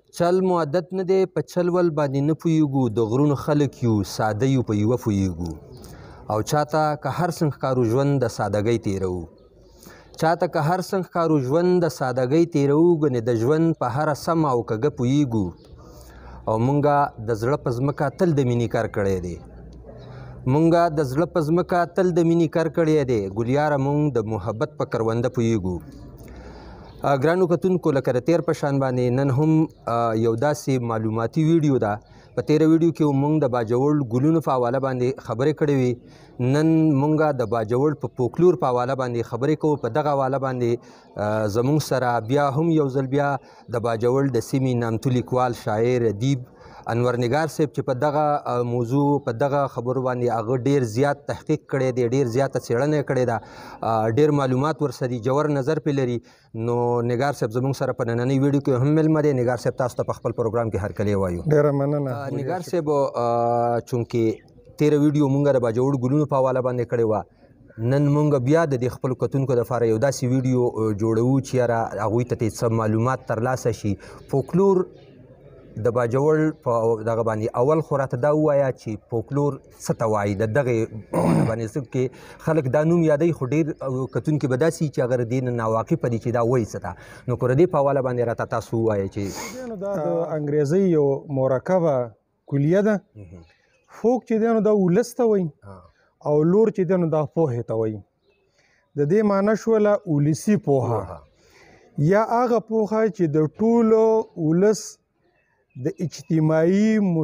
چل مو عادت نه دی په چل ول باندې نه پوهېږو د غرونو خلک یو ساده یو په یوه پوهېږو او چاته که هر څنګه ښکارو ژوند د سادګۍ تېروو چاته که هر څنګه ښکارو ژوند د سادګۍ تېروو ګنې د ژوند په هره سمه او کږه پوهېږو او مونږه د زړه په ځمکه تل د مینې کار کړی دی مونږه د زړه په ځمکه تل د مینې کار کړی دی ګلیاره مونږ د محبت په کرونده پوهېږو ګرانو کتونکو لکه د تیر په شان باندې نن هم یو داسې معلوماتي ویډیو ده په تیره ویډیو کې مونږ د باجوړ ګلونو په حواله باندې خبرې کړې وي نن مونږه د باجوړ په فولکلور په حواله باندې خبرې کوو په دغه حواله باندې زمونږ سره بیا هم یو ځل بیا د باجوړ د سیمې نامتو لیکوال شاعر ادیب انور نگار صاحب چې په دغه موضوع په دغه خبرو باندې هغه ډیر زیات تحقیق کړی دی ډیر زیاته څېړنه یې کړې ده ډیر معلومات ورسره جوور نظر پرې لري نو نگار صاحب زموږ سره په نننۍ ویډیو کې هم ملمه دی نگار صاحب تاسو ته په خپل پروګرام کې هرکلی وایو ډیره مننه نگار صاحب چونکې تیره ویډیو مونږ د باجوړ ګلونو په حواله باندې کړې وه نن مونږ بیا د دې خپلو کتونکو دپاره یو داسې ویډیو جوړوو چې یاره هغوی ته څه معلومات ترلاسه شي فولکلور د باجوړ په دغه باندې اول خو راته دا ووایه چې فولکلور څه ته وایي د دغې باندې څه کې خلک دا نوم یادوي خو ډېر کتونکي به داسې چې هغه د دې نه ناواقفه دي چې دا وایي څه ته نو که د دې په حواله باندې راته تاسو ووایئ چې دا د انګریزۍ یو مرکبه کلیه ده فوک چې دی نو دا ولس ته وایي او لور چې دی نو دا پوهې ته وایي د دې معنی شوله ولسي پوهه یا هغه پوهه چې د ټولو ولس د اجتماعي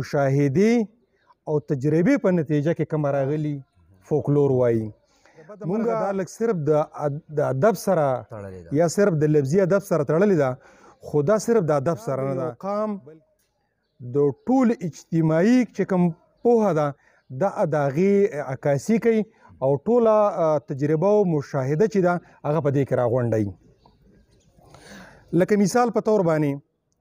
مشاهدې او تجربې په نتیجه کې کومه راغلي فولکلور وایي مونږ دا لږ صرف د ادب سره یا صرف د لفظي ادب سره تړلې ده خو دا صرف د ادب سره نه ده قام د ټول اجتماعي چې کوم پوهه ده دا د هغې عکاسي کوي او ټوله تجربه او مشاهده چې ده هغه په دې کې راغونډوي لکه مثال په طور باندې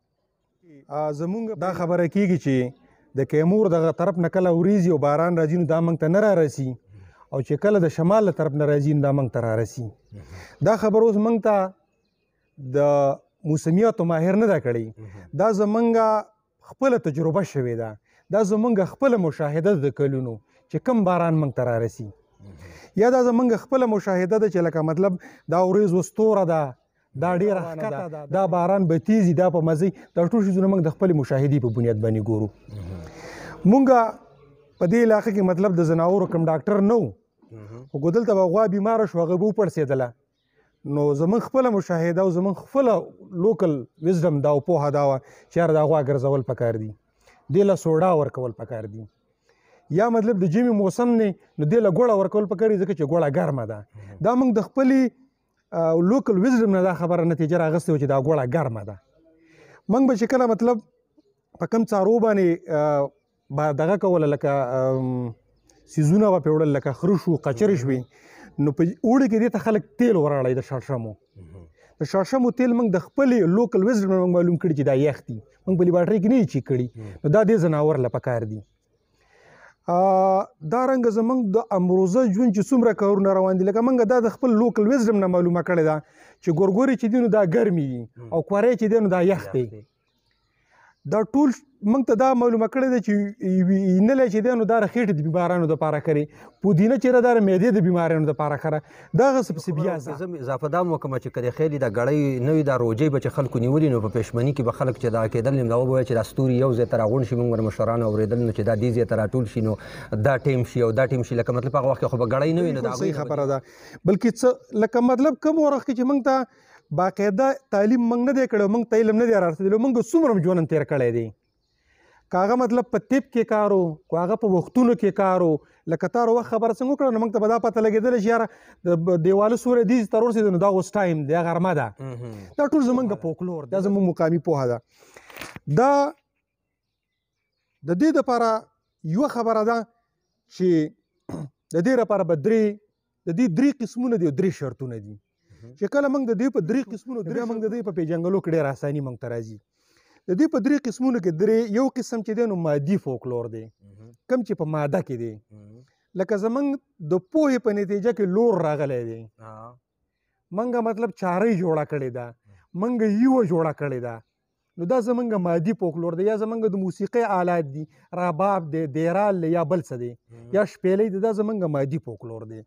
زمونږ دا خبره کیږي چې د کیمور دغه طرف نه کله وریځي او باران راځي نو دا موږ ته نه رارسي او چې کله د شمال له طرف نه راځي نو دا موږ ته رارسي دا خبر اوس موږ ته د موسمیاتو ماهر نه ده کړې دا زمونږ خپله تجربه شوې ده دا زمونږ خپله مشاهده د کلونو چې کم باران موږ ته رارسي یا دا زمونږ خپله مشاهده ده چې لکه مطلب دا وریځ وستوره ده دا ډیره ښکته ده دا باران به تیزي دا په مزي دا ټول شیزونه موږ د خپلې مشاهدې په بنیاد باندې ګورو مونږ په دې علاقه کې مطلب د ځناورو کوم ډاکټر نه وو خو دلته به غوا بیماره شوه هغه به وپړسېدله نو زموږ خپله مشاهده او زموږ خپله لوکل وزډم دا او پوهه دا وه چې یاره دا غوا ګرځول پکار دي دې له سوډا ورکول پکار دي یا مطلب د ژمي موسم نه نو دې له ګوړه ورکول پکار دي ځکه چې ګوړه ګرمه ده دا موږ د خپلې لوکل وزډم نه دا خبره نتیجه راغستې وه چې دا ګوړه ګرمه ده موږ به چې کله مطلب په کوم څارو باندې به دغه کوله لکه سیزونه به پرې وړل لکه خره شو قچرې شوې نو په اوړي کې دې ته خلک تیل ورړی د شړشمو د شړشمو تیل موږ د خپلې لوکل وزډم نه موږ معلوم کړي چې دا یخ دي موږ په لیبارټرۍ کې نه یې چیک کړي نو دا دې ځناور له پکار دي دا رنګه زمونږ د امروزه ژوند چې څومره کارونه روان دي لکه موږ دا د خپل لوکل وزډم نه معلومه کړې ده چې ګورګورې چې دي نو دا ګرمې دي او کورې چې دی نو دا یخ دی دا ټول موږ ته دا معلومه کړې ده چې اینلی چې دی نو دا د خېټې د بیمارانو دپاره کرې پودینه چې ده د معدې د بیمارانو دپاره کره دغه څه پسې بیا زه اضافه دا هم وکړم چې که د خیلي دا ګړۍ نه وي دا روجۍ به چې خلکو نیولي نو په پېشمني کې به خلک چې دا کېدل نیم دا وبوایه چې دا ستوري یو ځای ته راغونډ شي موږ ور مشرانو اورېدل نو چې دا دې ځای ته راټول شي نو دا ټیم شي او دا ټیم شي لکه مطلب هغه وخت کې خو به ګړۍ نه وي نو د صحیح خبره ده بلکې څه لکه مطلب کوم وخت کې چې موږ ته باقاعده تعلیم موږ نه دی کړی موږ ته علم نه دی رارسېدلی موږ څومره ژوند تېر کړی دی که هغه مطلب په طب کې کار و که هغه په وختونو کې کار و لکه تا وخت خبره څنګه وکړه نو موږ ته به دا پته لګېدله چې یاره د دیواله سوری دیز ته ورسېده نو دا اوس ټایم دی غرمه ده دا ټول زموږ فولکلور دا زموږ مقامي پوهه ده دا د دې دپاره یوه خبره ده چې د دې لپاره به د دې درې قسمونه دي او درې شرطونه دي چې کله موږ د دې په درې قسمونو بیا موږ د دې په پېژنګلو کې ډېر اساني موږ ته راځي د دې په درې قسمونو کې یو قسم چې دی نو مادي فولکلور دی کم چې په ماده کې دی لکه زمونږ د پوهې په نتیجه کې لور راغلی دی منګه مطلب چارۍ جوړه کړې ده منګه یوه جوړه کړې ده نو دا زمونږ مادي فوکلور دی، یا زمونږ د موسیقۍ آلات دي، رباب دی، دیرال دی، یا بل څه دی، یا شپېلۍ دی، دا زمونږ مادي فوکلور دی.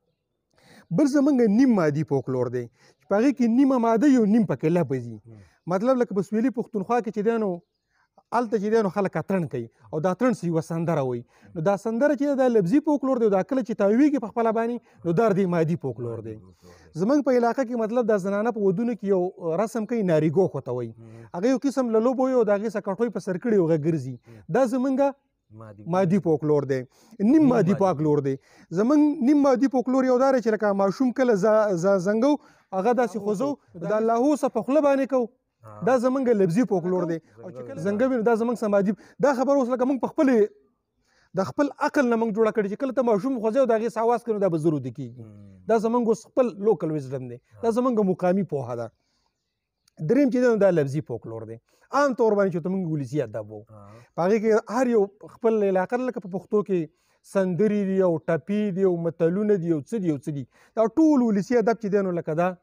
بل زمونږ نیم مادي فوکلور دی چې په هغې کې نیمه ماده یو نیم پکې لفظ وي. مطلب لکه په سویلي پښتونخوا کې چې دی نو هلته چې دی نو خلک اتڼ کوي او دا اتڼ یوه سندره وایي. نو دا سندره چې دا لفظي فوکلور دی، دا کله چې تاویږي په خپله باندې نو دا دی مادي فوکلور دی. زمونږ په علاقه کې مطلب دا زنانه په ودونو کې یو رسم کوي، ناریګو خو ته وایي، هغه یو قسم له لوبو وي او د هغې څخه کټوۍ په سر کړي هغه ګرځي، دا زمونږ مادي فوکلور دی. نیم مادي فوکلور دی زمونږ نیم مادي فوکلور یو دا دی چې لکه ماشوم کله زنګو هغه داسې خوځو د الله څه په خوله باندې کوو، دا زمونږ لفظي فوکلور دی. او چې کله زنګوي نو دا زمونږ سمادي. دا خبر اوس لکه موږ په خپل د خپل عقل نه موږ جوړه کړې چې کله ته ماشوم خوځوي او د هغې څه اواز کوي نو دا به ضرور کېږي. دا زمونږ اوس خپل لوکل وزډم دی، دا زمونږ مقامي پوهه ده. دریم چې دی نو دا لفظي فوکلور دی. عام طور باندې چې ته موږ ولسي ادب وو، په هغې کې هر یو خپل علاقه لکه په پښتو کې سندرې دي او ټپې دي او متلونه دي او څه دي او څه دي، دا ټول ولسي ادب چې دی نو لکه دا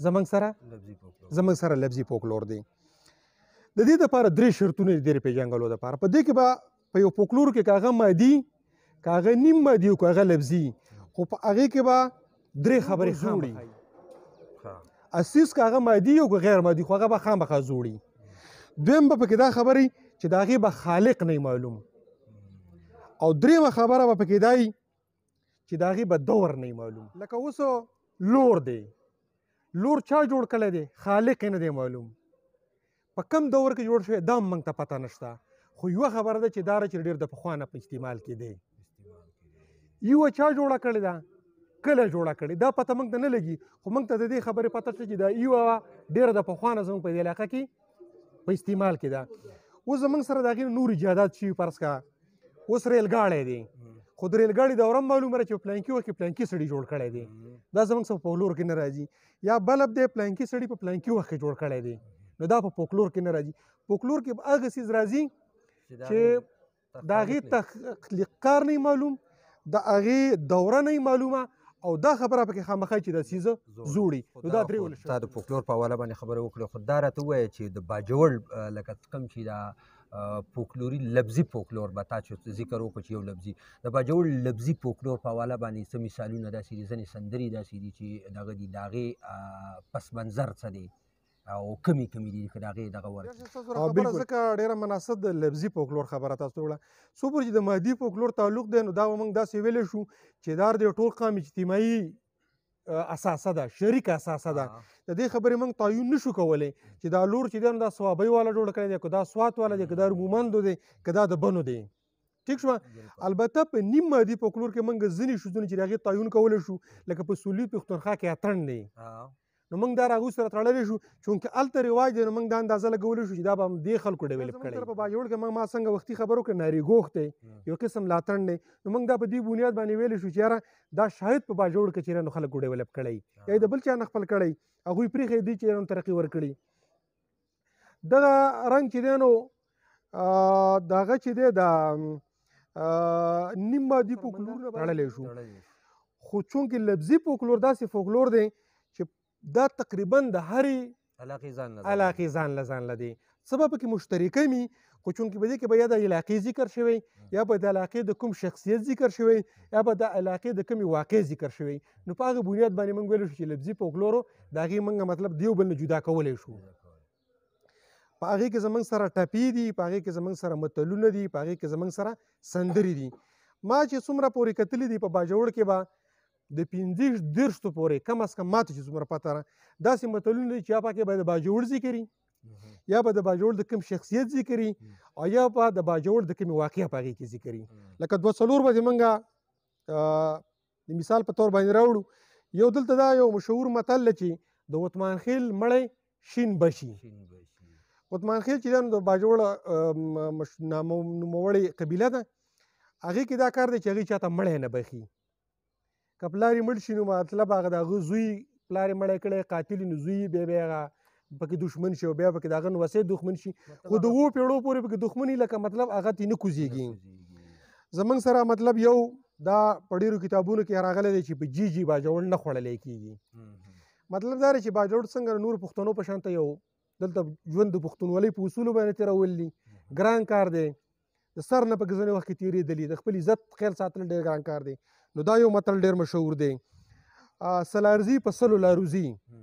زمونږ سره لفظي فوکلور دی. د دې دپاره درې شرطونه دي د پېژنګلو دپاره. په دې کې به په یو فوکلور کې که هغه مادي، که هغه نیم مادي او که هغه لفظي، خو په هغې کې به درې خبرې خامخا اسیس، که هغه مادي او که غیر مادي، خو هغه به خامخا زوړي. دویم به پکې دا خبرې چې د هغې به خالق نه معلوم، او درېیمه خبره به پکې دا چې د هغې به دور نه معلوم. لکه اوس لور دی، لور چا جوړ کړی دی؟ خالق یې نه دی معلوم. په کم دور کې جوړ شوی دا هم موږ ته پته نشته، خو یوه خبره ده چې دا چې ډېر د پخوا نه په استعمال کې دی. یوه چا جوړه کړې ده، کله جوړه کړې دا پته موږ ته نه لګي، خو موږ ته د دې خبرې پته شته چې دا یوه ډېره د پخوا نه زموږ په دې علاقه کې په استعمال کې ده. اوس زموږ سره د هغې نور ایجادات شوي، فرض کړه اوس ریلګاړی دی، خو د ریلګاړي دوره هم معلومه ده چې په پلانکي وخت کې پلانکي سړي جوړ کړی دی، دا زموږ څه په فوکلور کې نه راځي. یا بلب دی، پلانکي سړي په پلانکي وخت کې جوړ کړی دی، نو دا په فوکلور کې نه راځي. فوکلور کې به هغه څیز راځي چې د هغې تخلیق کار نه معلوم، د هغې دوره نه معلومه، او دا خبره پکې خامخا چې دا څیزه زوړي. نو دا درې ولې تا د فوکلور په حواله باندې خبره وکړه، خو دا راته ووایه چې د باجوړ لکه کوم چې دا فوکلوري لفظي فوکلور به تا چې ذکر وکړو چې یو لفظي، د باجوړ لفظي فوکلور په حواله باندې څه مثالونه داسې دي، ځینې سندرې داسې دي چې دغه دي، د هغې پس منظر څه دی او کمی دي که د هغې دغه ورکړي. خبره ځکه ډېره مناسب د لفظي فوکلور خبره تاسو وکړه. څو پورې چې د مادي فوکلور تعلق دی نو دا به موږ داسې ویلی شو چې دا د ټول قام اجتماعي اساسه ده، شریکه اساسه ده. د دې خبرې موږ تعین نشو کولی چې دا لور چې دی نو دا سوابۍ والا جوړ کړی دی، که دا سوات والا دی، که دا رومومندو دی، که دا د بنو دی. ټیک شوه. البته په نیم مادي فوکلور کې موږ ځینې شیزونه چې د هغې تعین کولی شو، لکه په سولي پښتونخوا کې اتڼ دی، نو موږ دا راغو سره تړلی شو، چونکې هلته رواج دی نو موږ دا اندازه لګولی شو چې دا به دې خلکو ډیولپ کړی. په باجوړ کې ما څنګه وختي خبر وکړه، ناریګوښت دی، یو قسم لا اتڼ دی، نو موږ دا په دې بنیاد باندې ویلی شو چې یاره دا شاید په باجوړ کې چې نو خلکو ډیولپ کړی، یا یې د بل چا نه خپل کړی، هغوی پرېښی دی چې نو ترقي ورکړي. دغه رنګ چې دی نو دغه چې دی د نیم مادي فوکلور تړلی شو، خو چونکې لفظي فوکلور داسې فوکلور دی چې دا تقریبا د هرې علاقې ځان له دی، څه به پکې مشترکه وي، خو چونکې په دې کې به یا د علاقې ذکر شوی، یا به د علاقې د کوم شخصیت ذکر شوی، یا به د علاقې د کومې واقع ذکر شوی. نو په هغه بنیاد باندې موږ ویلی شو چې لفظي فوکلورو د هغې موږ مطلب دیو بل نه جدا کولی شو. په هغې کې زموږ سره ټپې دي، په هغې کې زموږ سره متلونه دي، په هغې کې زموږ سره سندرې دي. ما چې څومره پورې کتلي دي په باجوړ کې به د 15-20 پورې کم از کم ماته چې څومره پته ده داسې متلونه دي چې یا پکې به د باجوړ ذکر وي، یا به د باجوړ د کوم شخصیت ذکر وي، او یا به د باجوړ د کومې واقعه په هغې کې ذکر وي. لکه 2-4 به موږ د مثال په طور باندې راوړو. یو دلته دا یو مشهور متل چې د وتمان خیل مړی شین بشي. وتمان خیل چې دی نو د باجوړ نوموړې قبیله ده، هغې کې دا کار دی چې هغې چاته مړی نه بخي. که پلار یې مړ شي نو مطلب هغه د هغه زوی پلار یې مړی کړی قاتل نو زوی بیا هغه پکې دښمن شي او بیا پکې د هغه نوسی دښمن شي، خو د 7 پیړو پورې پکې دښمني لکه مطلب هغه ترې نه کوزېږي. زموږ سره مطلب یو دا په ډېرو کتابونو کې راغلی دی چې په جیجي باجوړ نه خوړلی کېږي. مطلب دا دی چې باجوړ څنګه نور پښتنو په شان ته یو دلته ژوند د پښتونولۍ په اصولو باندې تېرول دي، ګران کار دی. د سر نه پکې ځینې وخت کې تېرېدلي، د خپل عزت خیال ساتل ډېر ګران کار دی. نو دا یو متل ډېر مشهور دی، سلارزي په سلو لاروزي.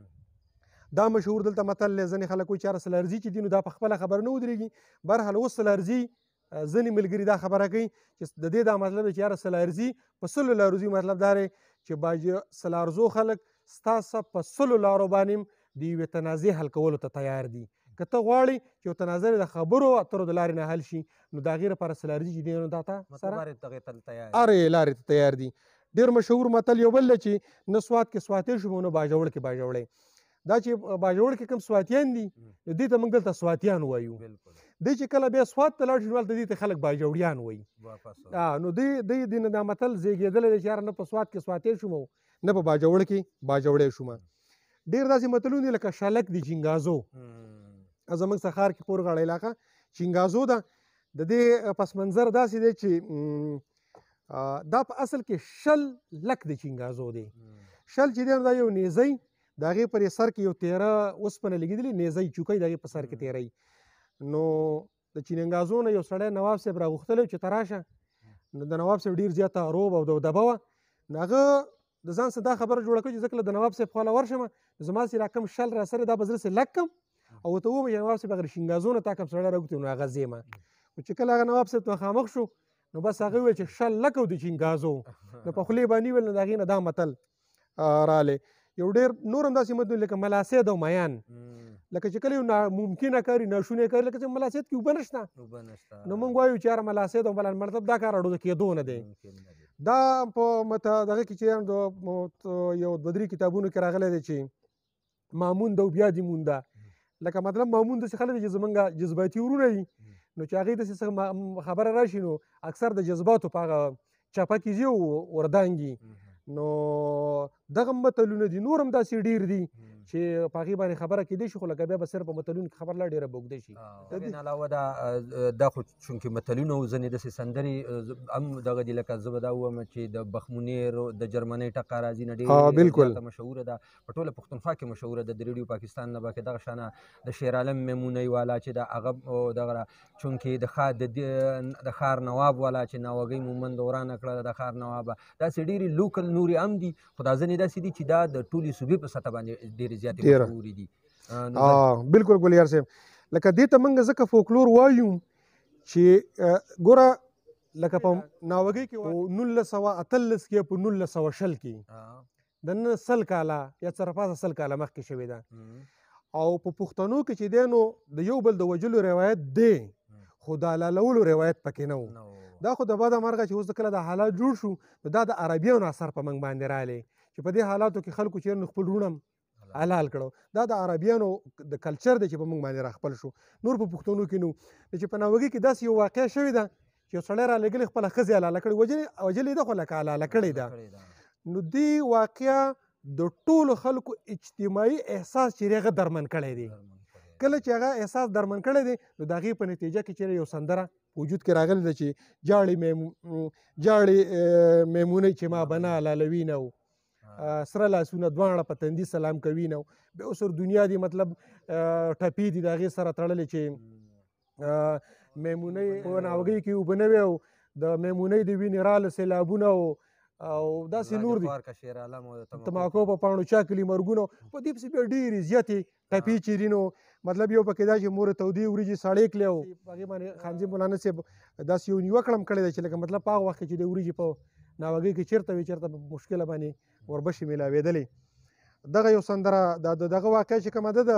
دا مشهور دلته متل دی. ځینې خلک وایي چې یاره سلارزي چې دي نو دا په خپله خبره نه ودرېږي. بهرحال اوس سلارزي ځینې ملګري دا خبره کوي چې د دې دا مطلب دی چې یاره سلارزي په سلو لاروزي. مطلب دا دی چې سلارزو خلک ستاسو په سلو لارو باندې د یوې تنازع حل کولو ته تیار دي. که ته غواړې چې یو تنازع د خبرو اترو د لارې نه حل شي، نو د هغې لپاره سلارزي چې دی نو دا ته سره هرې لارې ته تیار دي. ډېر مشهور متل یو بل دی چې نه سوات کې سواتې شو نه باجوړ کې باجوړی. دا چې باجوړ کې کوم سواتیان دي نو دې ته موږ دلته سواتیان وایو. دی چې کله بیا سوات ته لاړ شي نو هلته دې ته خلک باجوړیان وایي. نو دی نه دا متل زیږېدلی دی چې یاره نه په سوات کې سواتې شوم نه په باجوړ کې باجوړی شوم. ډېر داسې متلونه دي لکه شلک دی چینګازو. زموږ سخار کې پورغاړه علاقه چینګازو ده. د دې پس منظر داسې دی چې دا په اصل کې شل لک د چینګازو دی. شل چې دی نو دا یو نیزی، د هغې پر سر کې یو تیره اوسپنه لګېدلې نیزی چوکۍ د هغې په سر کې تیری. نو د چینګازو نه یو سړی نواب صاحب راغوښتلی چې ته راشه. نو د نواب صاحب ډېر زیاته روب او دبدبه وه. نو هغه د ځان څه دا خبره جوړه کړه چې زه کله د نواب صاحب خواله ورشم زما چې را کوم شل را سره دا به زه لک کړم او ورته ووایم چې نواب صاحب هغه چینګازو نه تا کوم سړی راوکړي نو هغه ځېمه. نو چې کله هغه نواب صاحب ته مخامخ شو نو بس هغه وویل چې شل لک او د چینګازو. نو په خولې باندې ویل نو د هغې نه دا متل رالی. یو ډېر نور هم داسې متلونه لکه ملاسید او میان. لکه چې کله یو ناممکنه کار ناشونی کار لکه چې ملاسید کې اوبه نشته نو موږ وایو چې یاره ملاسید او مطلب دا کار اړو کېدو نه دی. دا په دغه کې چې یو دوه درې کتابونو کې راغلی دی چې مامون ده او بیا دې مونده. لکه مطلب مامون داسې خلک دي چې زمونږ جذباتي ورونه دي نو چې هغې داسې څه خبره راشي نو اکثر د جذباتو په هغه چپه کې ځي او وردانګي. نو دغه متلونه دي، نور هم داسې ډېر دي چې په هغې باندې خبره کېدی شي، خو لکه بیا به صرف په متلونو کې خبره لا ډېره به اوږده شي. د دې نه علاوه دا خو چونکې متلونه او ځینې داسې سندرې هم دغه دي لکه زه به دا ووایم چې د بخمونیر د جرمنۍ ټقه راځي نه ډېره زیاته مشهوره ده، په ټوله پښتونخوا کې مشهوره ده. د ریډیو پاکستان نه باقي دغه شانه د شیر عالم میمونۍ والا چې د هغه دغه چونکې د ښار نواب والا چې ناوګۍ مومند ورانه کړه د ښار نوابه، داسې ډېرې لوکل نورې هم دي، خو دا ځینې داسې دي چې دا د ټولې صوبې په سطح باندې ډېرې زیاتې مشهورې دي. بلکل ګلیار صاحب، لکه دې ته موږ ځکه فولکلور وایو چې ګوره لکه په ناوګۍ کې 1918 کې په 1920 کې د نن سل کاله یا څرپاسه سل کاله مخکې شوې ده. او په پښتنو کې چې دی نو د یو بل د وژلو روایت دی خو د حلالولو روایت پکې نه و. دا خو د بده مرغه چې اوس د کله د حالات جوړ شو نو دا د عربیانو اثر په موږ باندې رالی چې په دې حالاتو کې خلکو چېرې نو خپل وروڼه حلال کړو. دا د عربیانو د کلچر دی چې په موږ باندې راخپل شو. نور په پښتنو کې نو چې په ناوګۍ کې داسې یو واقعه شوې ده چې یو سړی رالېږلی خپله ښځې حلاله کړې، وجلې ده خو لکه حلاله کړې ده. نو دې واقعه د ټولو خلکو اجتماعي احساس چې هغه درمن کړی دی. کله چې هغه احساس درمن کړی دی نو د هغې په نتیجه کې چېرې یو سندره وجود کې راغلی ده چې جاړې میمونۍ چې ما بنا حلالوي نه سره لاسونه دواړه په تندي سلام کوي نه. بیا اوس دنیا دی مطلب ټپې دي د هغې سره تړلې چې میمونۍ په ناوګۍ کې اوبه نه وي او د میمونۍ د وینې راله سیلابونه او داسې نور دي تماکو په پاڼو چاکلي مرګونه په دې پسې بیا ډېرې زیاتې ټپې چې دي. نو مطلب یو پکې دا چې مور تودې وریجې ساړې کړې او هغې باندې خانزي مولانا صاحب داسې یو نیوکه هم کړې ده چې لکه مطلب په هغه وخت کې چې د وریجې په ناوګۍ کې چېرته وي چېرته په مشکله باندې وربشې میلاوېدلې. دغه یو سندره دغه واقعه چې کومه ده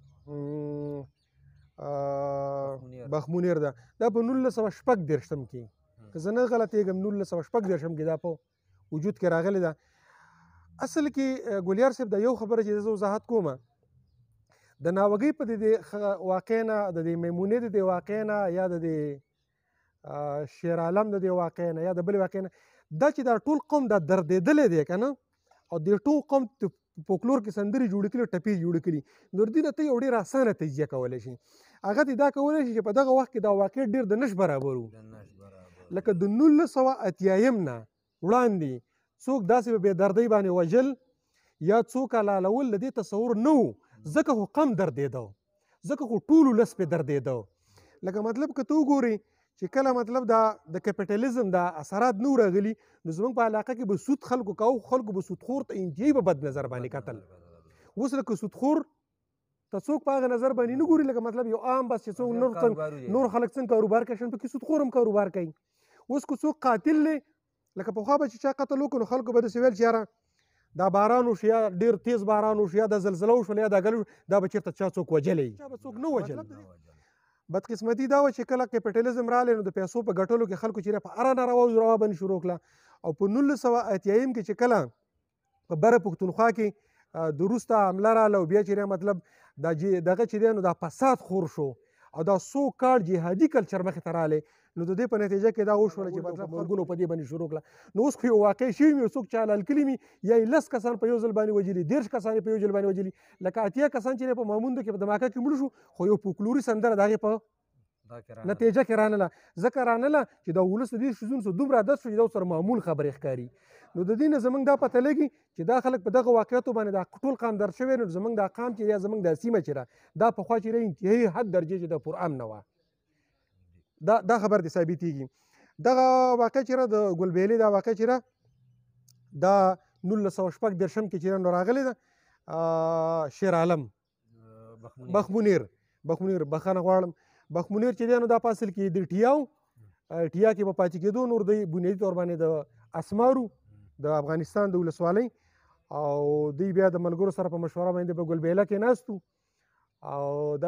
د بخمونیر ده دا په 1914 کې که زه نه غلطېږم 1914 کې دا په وجود کې راغلی ده. اصل کې ګلیار صاحب د یو خبره چې زه وضاحت کوم د ناوګۍ په دې واقع نه د دې میمونې د دې واقع نه یا د دې شیر عالم د دې واقع نه یا د بلې واقع نه دا چې دا ټول قوم دا دردېدلی دی که نه او د ټول قوم فولکلور کې سندرې جوړې کړي ټپې جوړې کړي نو دې نه ته یو ډېر اسانه تجزیه کولی شي. هغه دې دا کولی شي چې په دغه وخت کې دا واقع ډېر د نش برابر و. لکه د 1980 نه وړاندې څوک داسې په بې دردۍ باندې وژل یا څوک حلالول د دې تصور نه و ځکه خو قم دردېده. ځکه خو ټول ولس پې دردېده لکه مطلب که ته وګورې چې کله مطلب دا د کیپیټالیزم دا اثرات نه راغلي نو زموږ په علاقه کې به سود خلکو کوو خلکو به سودخور ته انتهایي به بد نظر باندې کتل اوس لکه سودخور ته څوک په هغه نظر باندې نه ګوري لکه مطلب یو عام بس چې څوک نور خلک څنګه کاروبار کوي شان پکې سودخور هم کاروبار کوي اوس که څوک قاتل دی لکه پخوا به چې چا قتل وکړو نو خلکو به داسې ویل چې یاره دا باران وشو یا ډېر تیز باران وشو یا دا زلزله وشول یا دا ګل دا به چېرته چا څوک وجلی چا به څوک نه وجل بدقسمتي دا وه چې کله کیپیټالیزم راغلی نو د پیسو په ګټلو کې خلکو چې په هره ناروا روا باندې شروع کړه او په 1980 کې چې کله په بره پښتونخوا کې د وروسته حمله راغله او بیا چې مطلب دغه چې دی نو دا فساد خور شو او دا سو کال جهادي کلچر مخې ته راغلی نو د دې په نتیجه کې دا وشوله چې مطلب مرګونو په دې باندې شروع کړه نو اوس خو یو واقع شوي مې څوک چا حلال کلي مې یا یې 10 کسان په یو ځل باندې وجلي 10 کسان په یو ځل باندې وجلي لکه 80 کسان چې په ماموندو کې په دماکه کې مړه شو خو یو فولکلوري سندره د هغې په نتیجه کې رانله ځکه رانله چې دا ولس د دې شیزونو څخه دومره عادت شو چې دا ورسره معمول خبرې ښکاري نو د دې نه زموږ دا پته لګي چې دا خلک په دغه واقعیتو باندې دا ټول قام در شوی نو زموږ دا قام چې یا زموږ دا سیمه چې ده دا پخوا چې انتهایي حد درجې چې د پرامن وه دا خبر دې ثابتېږي دغه واقع چې د ګلبهلې دا واقع چې دا 1914 کې چې نو راغلی ده شیر عالم بخمونیر بخښنه غواړم بخمونیر چې دی نو دا په اصل کې د ټیا کې به پاتې کېدو نور دوی بنیادي طور باندې د اسمارو د افغانستان د ولسوالۍ او دوی بیا د ملګرو سره په مشوره باندې په ګلبهله کې ناست او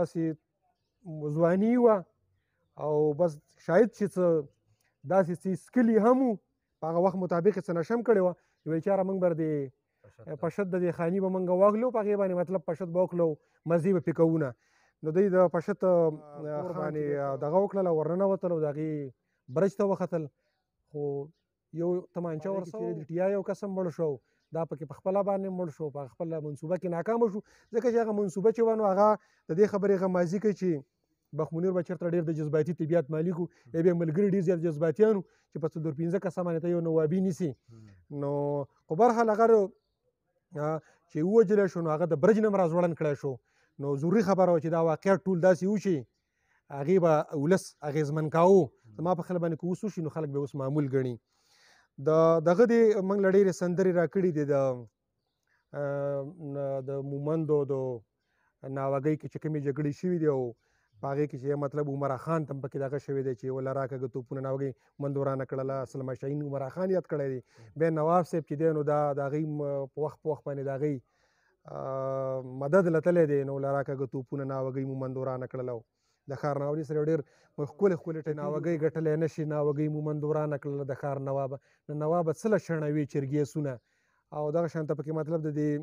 داسې ځواني وه او بس شاید چې څه داسې څه سکلي هم وو په هغه وخت مطابق یې څه نشه هم کړې وه ویل چاره موږ به د پشد د دې خاني به موږ واخلو په هغې باندې مطلب پشد به وکړو مزې به پې کوو نه نو دوی د پشد باندې دغه وکړله ورننوتل او د هغې برج ته وختل خو یو تمانچه ورسره د ټیا یو کس هم مړ شو دا پکې په خپله باندې مړ شو په خپله منصوبه کې ناکامه شو ځکه چې هغه منصوبه چې وه نو هغه د دې خبرې غمازي کوي چې بخمونیر به چېرته ډېر د جذباتي طبیعت مالک وو یا بیا ملګري ډېر زیات جذباتیان وو چې په 4-5 کسه باندې ته یو نوابي نیسي نو خو برحال هغه چې ووجلی شو نو هغه د برج نه هم راځوړن کړی شو نو ضروري خبره وه چې دا واقعیت ټول داسې وشي هغې به ولس اغېزمن کاوه زما په خیال باندې که اوس وشي نو خلک به اوس معمول ګڼي دغه دې موږ له ډېرې سندرې راکړي دي د مومندو د ناوګۍ کې چې کومې جګړې شوي دي او په هغې کې چې مطلب عمرا خان ته هم پکې دغه شوی دی چې وله راکږه توپونه ناوګۍ مومند ورانه کړله سلما شاهین عمرا خان یاد کړی دی بیا نواب صاحب چې دی نو دا د هغوی په وخت باندې د هغوی مدد لتلی دی نو وله راکږه توپونه ناوګۍ مومند ورانه کړله د ښار ناولي سره ډېر ښکلې ښکلې ناوګۍ ګټلی نه شي ناوګۍ مومند ورانه کړله د ښار نوابه نو نوابه څه له شڼوي چرګیسونه او دغه شانته پکې مطلب د دې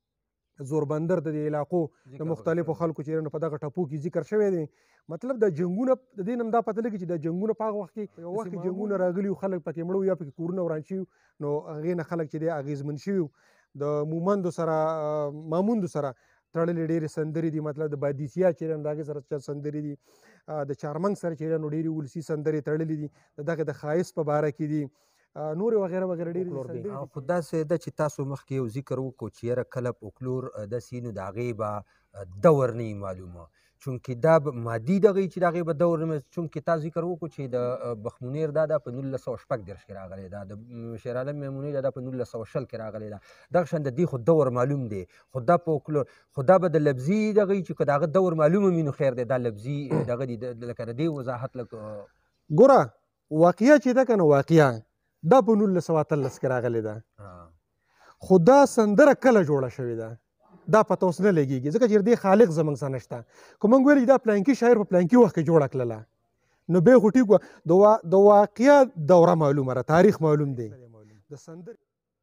زوربندر د دې علاقو د مختلفو خلکو چې نو په دغه ټپو کې ذکر شوی دی مطلب د جنګونه د دې نه هم دا پته لګي چې د جنګونه په هغه وخت کې یو وخت کې جنګونه راغلي وو خلک پکې مړه وو یا پکې کورونه وران شوي نو هغې نه خلک چې دی اغېزمن شوي وو د مومندو سره ماموندو سره تړلې ډېرې سندرې دي مطلب د بادیسیا چې د هغې سره سندرې دي د چارمنګ سره چې نو ډېرې ولسي سندرې تړلې دي د دغه د ښایست په باره کې دي نورې وغیره وغیره ډېرې دي خو داسې ده چې تاسو مخکې یو ذکر وکړو چې یاره کله فولکلور داسې نو د هغې به دور نه وي معلومه چونکې دا مادي دغه چې د هغې به دور نه چونکې تا ذکر وکړو چې د بخمونیر دا په 1914 کې راغلی دا د شیر عالم میمونۍ دا په 1920 کې راغلی دا دغه شان د دې خو دور معلوم دی خو دا فولکلور خو دا به د لفظي دغه چې که د هغه دور معلوم وي نو خیر دی دا لفظي دغه دی لکه د دې وضاحت ګوره واقعه چې ده که نه واقعه دا په 1913 کې راغلی ده خو دا سندره کله جوړه شوې ده دا پته اوس نه لګېږي ځکه چې دې خالق زموږ سره نشته که موږ ویل چې دا پلانکي شاعر په پلانکي وخت کې جوړه کړله نو بیا خو ټیک وه د واقعه دوره معلومه ده تاریخ معلوم دی د سندرې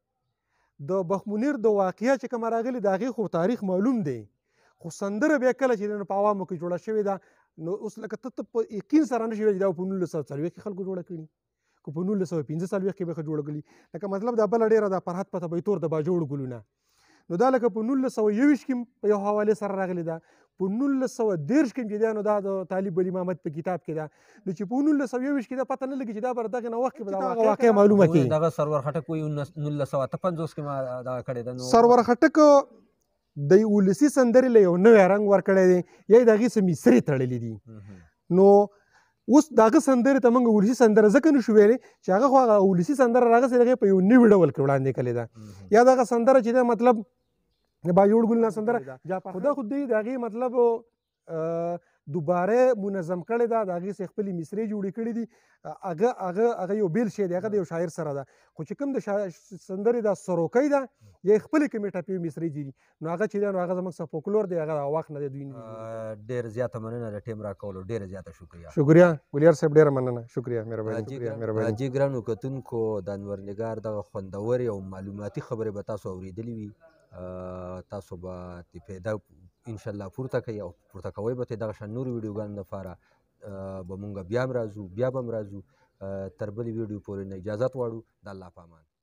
د بخمونیر د واقعه چې کومه راغلې د هغې خو تاریخ معلوم دی خو سندره بیا کله چې په عوامو کې جوړه شوې ده نو اوس لکه ته په یقین سره نه شي ویلی چې دا په 1940 کې خلکو جوړه کړي که په 1945 کې به ښه جوړه کړي لکه مطلب دا بله ډېره ده فرحت په تبیتور د باجوړ ګلونه نو دا لکه په 1921 کې په یو حوالې سره راغلی ده په 1913 کې چې دی نو دا د طالب ولی محمد په کتاب کې ده نو چې په 1921 کې دا پته نه لګي چې دا به دغه نه وخت کې به دا واقع معلومه کړي دغه سرور خټک وایي 1955 کې ما دغه کړې ده سرور خټک د ولسي سندرې له یو نوی رنګ ورکړی دی یا یې د هغې څه مصرې تړلې دي. نو اوس د هغه سندرې ته موږ ولسي سندره ځکه نشو ویلی چې هغه خو هغه ولسي سندره راغسې هغې په یو نوي ډول کې وړاندې کړې ده. یا دغه سندره چې ده مطلب د باجوړ ګل نه سندره خو دا خو دوی د هغې مطلب دوباره منظم کړې ده، د هغې څخه خپلې مصرې جوړې کړې دي. هغه یو بیل شی دی، هغه د یو شاعر سره ده. خو چې کوم د سندرې دا سروکی ده یا یې خپلې کومې ټپې مصرې دي نو هغه چې دی نو هغه زموږ څه فولکلور دی، هغه د وخت نه دی دوی نه. ډېر زیاته مننه د ټیم راکولو، ډېره زیاته شکریه. شکریه ګلیار صاحب، ډېره مننه، شکریه، مهرباني. حاجي ګرانو کتونکو د انور نګار دغه خوندورې او معلوماتي خبرې به تاسو اورېدلې وي. تاسو به ترې پیدا انشاءالله پورته کوئ او پورته کوئ به ترې دغه شان نورو ویډیوګانو لپاره به مونږ بیا هم راځو، بیا به هم راځو. تر بلې ویډیو پورې نه اجازت غواړو. د الله په امان.